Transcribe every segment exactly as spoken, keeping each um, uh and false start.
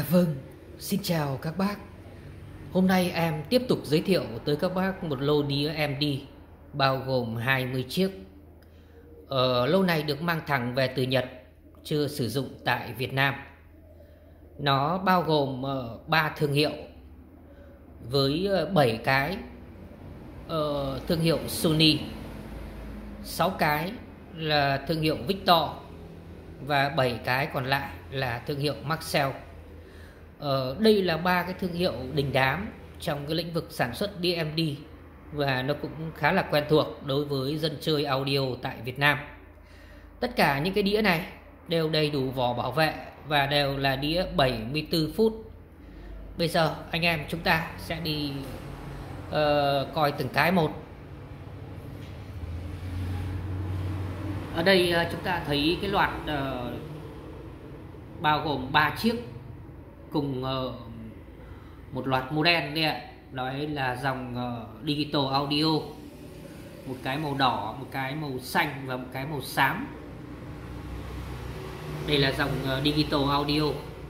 À vâng, xin chào các bác. Hôm nay em tiếp tục giới thiệu tới các bác một lô đĩa em đê bao gồm hai mươi chiếc. Ờ, lô này được mang thẳng về từ Nhật, chưa sử dụng tại Việt Nam. Nó bao gồm uh, ba thương hiệu với uh, bảy cái uh, thương hiệu Sony, sáu cái là thương hiệu Victor và bảy cái còn lại là thương hiệu Maxell. Ờ, đây là ba cái thương hiệu đình đám trong cái lĩnh vực sản xuất đĩa em đê và nó cũng khá là quen thuộc đối với dân chơi audio tại Việt Nam. Tất cả những cái đĩa này đều đầy đủ vỏ bảo vệ và đều là đĩa bảy mươi tư phút. Bây giờ anh em chúng ta sẽ đi uh, coi từng cái một. Ở đây uh, chúng ta thấy cái loạt uh, bao gồm ba chiếc cùng uh, một loạt model đây ạ. Đấy là dòng uh, Digital Audio, một cái màu đỏ, một cái màu xanh và một cái màu xám. Đây là dòng uh, Digital Audio.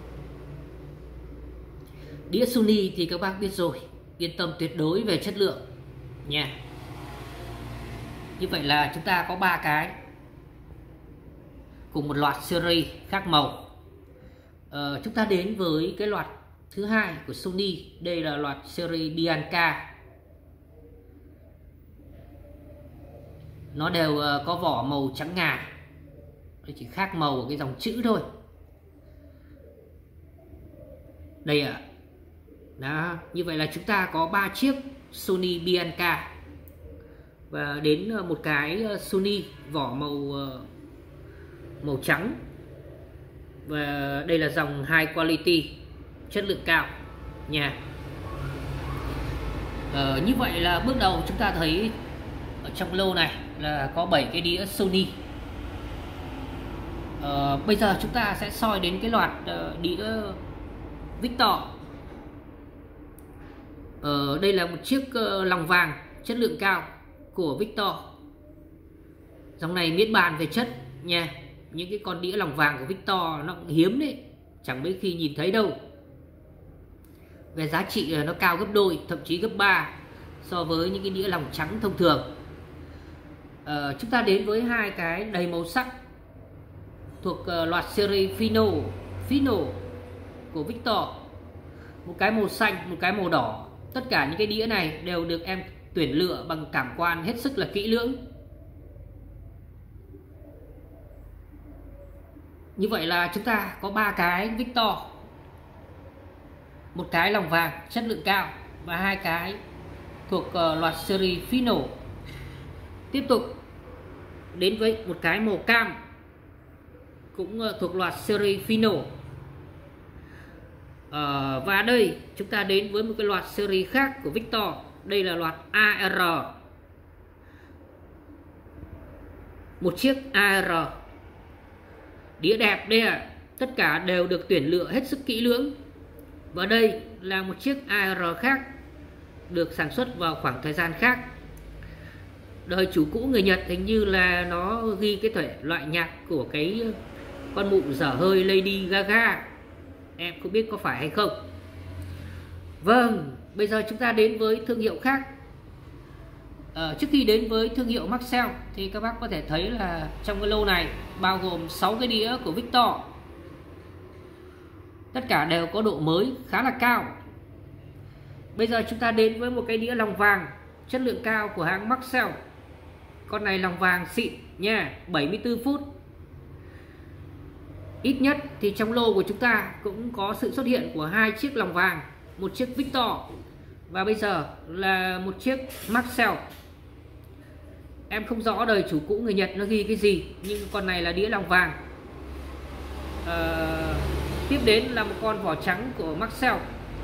Đĩa Sony thì các bác biết rồi, yên tâm tuyệt đối về chất lượng nha. Như vậy là chúng ta có ba cái cùng một loạt series khác màu. Ờ, chúng ta đến với cái loạt thứ hai của Sony. Đây là loạt series Bianca. Nó đều có vỏ màu trắng ngà, chỉ khác màu ở cái dòng chữ thôi. Đây ạ. Đó, như vậy là chúng ta có ba chiếc Sony Bianca và đến một cái Sony vỏ màu màu trắng. Và đây là dòng high quality, chất lượng cao nha. Ờ, như vậy là bước đầu chúng ta thấy ở trong lô này là có bảy cái đĩa Sony. Ờ, bây giờ chúng ta sẽ soi đến cái loạt uh, đĩa Victor. Ờ, đây là một chiếc uh, lòng vàng chất lượng cao của Victor. Dòng này miết bàn về chất nha. Những cái con đĩa lòng vàng của Victor nó cũng hiếm đấy, chẳng mấy khi nhìn thấy đâu. Về giá trị nó cao gấp đôi, thậm chí gấp ba so với những cái đĩa lòng trắng thông thường. Ờ, chúng ta đến với hai cái đầy màu sắc thuộc uh, loạt series Fino Fino của Victor. Một cái màu xanh, một cái màu đỏ. Tất cả những cái đĩa này đều được em tuyển lựa bằng cảm quan hết sức là kỹ lưỡng. Như vậy là chúng ta có ba cái Victor, một cái lòng vàng chất lượng cao và hai cái thuộc uh, loạt series Fino. Tiếp tục đến với một cái màu cam cũng uh, thuộc loạt series Fino. Uh, và đây chúng ta đến với một cái loạt series khác của Victor. Đây là loạt a rờ, một chiếc a rờ. Đĩa đẹp đây ạ. Tất cả đều được tuyển lựa hết sức kỹ lưỡng. Và đây là một chiếc a rờ khác, được sản xuất vào khoảng thời gian khác. Đời chủ cũ người Nhật hình như là nó ghi cái thể loại nhạc của cái con mụ dở hơi Lady Gaga. Em không biết có phải hay không. Vâng, bây giờ chúng ta đến với thương hiệu khác. Ờ, trước khi đến với thương hiệu Maxell thì các bác có thể thấy là trong cái lô này bao gồm sáu cái đĩa của Victor. Tất cả đều có độ mới khá là cao. Bây giờ chúng ta đến với một cái đĩa lòng vàng chất lượng cao của hãng Maxell. Con này lòng vàng xịn nha, bảy mươi tư phút. Ít nhất thì trong lô của chúng ta cũng có sự xuất hiện của hai chiếc lòng vàng, một chiếc Victor và bây giờ là một chiếc Maxell. Em không rõ đời chủ cũ người Nhật nó ghi cái gì, nhưng con này là đĩa lòng vàng. à, Tiếp đến là một con vỏ trắng của Maxell.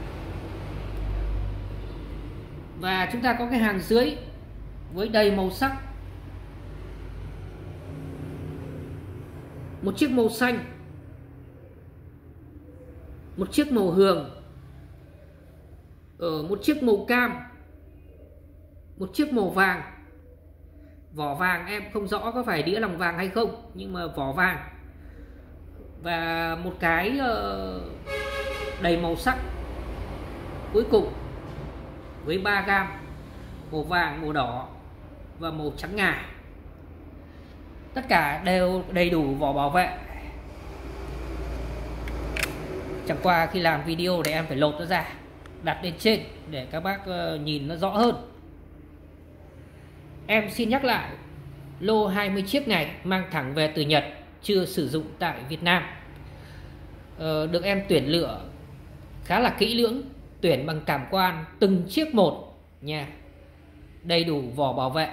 Và chúng ta có cái hàng dưới với đầy màu sắc. Một chiếc màu xanh, một chiếc màu hường, ở một chiếc màu cam, một chiếc màu vàng. Vỏ vàng em không rõ có phải đĩa lòng vàng hay không, nhưng mà vỏ vàng. Và một cái uh, đầy màu sắc. Cuối cùng với ba gam màu vàng, màu đỏ và màu trắng ngà. Tất cả đều đầy đủ vỏ bảo vệ. Chẳng qua khi làm video thì em phải lột nó ra, đặt lên trên để các bác nhìn nó rõ hơn. Em xin nhắc lại, lô hai mươi chiếc này mang thẳng về từ Nhật, chưa sử dụng tại Việt Nam. ờ, Được em tuyển lựa khá là kỹ lưỡng, tuyển bằng cảm quan từng chiếc một nha, đầy đủ vỏ bảo vệ.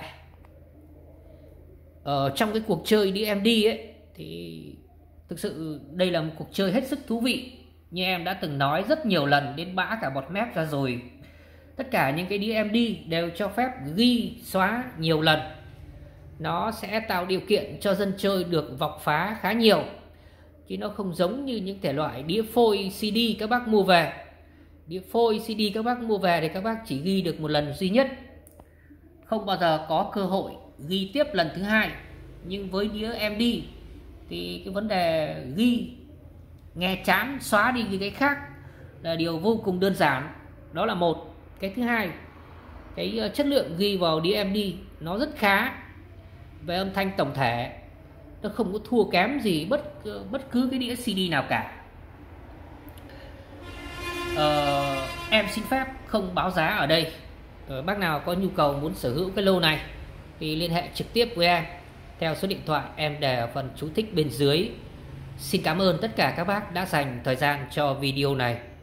Ở trong cái cuộc chơi đê em đê ấy thì thực sự đây là một cuộc chơi hết sức thú vị. Như em đã từng nói rất nhiều lần, đến bã cả bọt mép ra rồi. Tất cả những cái đê em đê đều cho phép ghi xóa nhiều lần. Nó sẽ tạo điều kiện cho dân chơi được vọc phá khá nhiều, chứ nó không giống như những thể loại đĩa phôi xê đê các bác mua về. Đĩa phôi xê đê các bác mua về thì các bác chỉ ghi được một lần duy nhất, không bao giờ có cơ hội ghi tiếp lần thứ hai. Nhưng với đĩa em đê thì cái vấn đề ghi nghe chán, xóa đi cái khác là điều vô cùng đơn giản. Đó là một. Cái thứ hai, cái chất lượng ghi vào đĩa em đê nó rất khá. Về âm thanh tổng thể nó không có thua kém gì bất bất cứ cái đĩa xê đê nào cả. ờ, Em xin phép không báo giá ở đây. ờ, Bác nào có nhu cầu muốn sở hữu cái lô này thì liên hệ trực tiếp với em theo số điện thoại em để ở phần chú thích bên dưới. Xin cảm ơn tất cả các bác đã dành thời gian cho video này.